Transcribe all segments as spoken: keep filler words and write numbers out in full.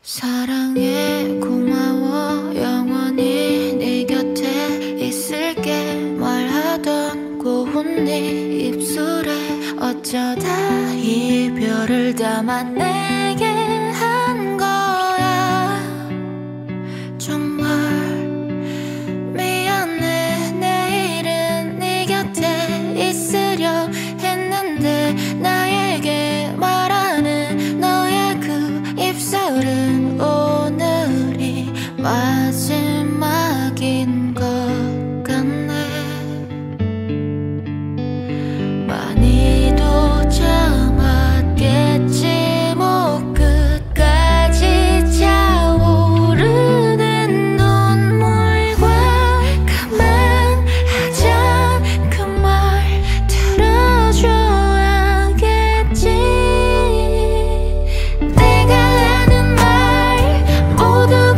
사랑해 고마워 영원히 네 곁에 있을게 말하던 고운 네 입술에 어쩌다 이별을 담아내게 한 거야. 정말 미안해. 내일은 네 곁에 있으려 했는데 나에게 말하는 너의 그 입술은 오늘이 마지막인 것 같네. 많이도 참았겠지 뭐 끝까지 차오르는 눈물과 그만하자 그 말 들어줘야겠지. 내가 하는 말 모두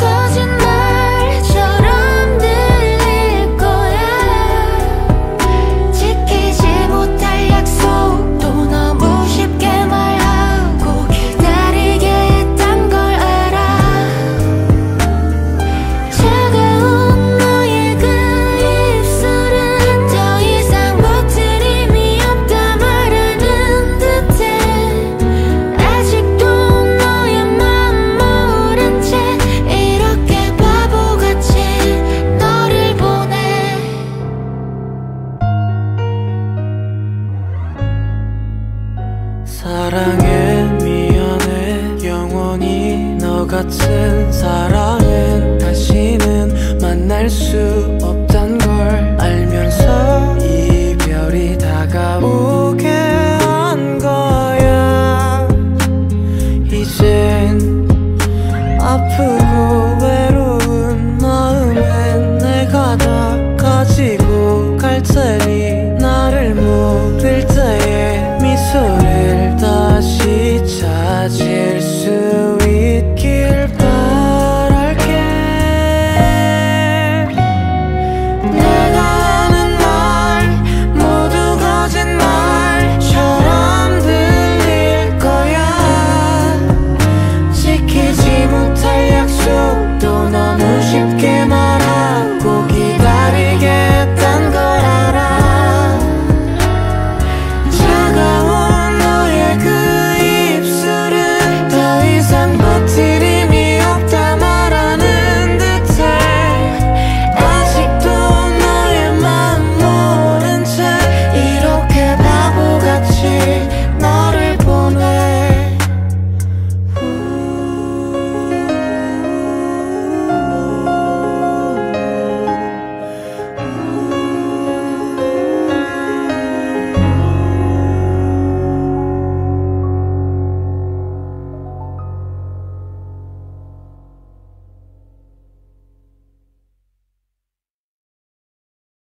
거짓말처럼 들릴 거야. 지키지 못할 약속도 너무 쉽게 말하고 기다리게 했단 걸 알아. 차가운 너의 그 입술은 더 이상 버틸 힘이 없다 말하는 듯해. 아직도 너의 맘 모른 채 이렇게 바보같이 너를 보내. 사랑해 미안해 영원히 너 같은 사람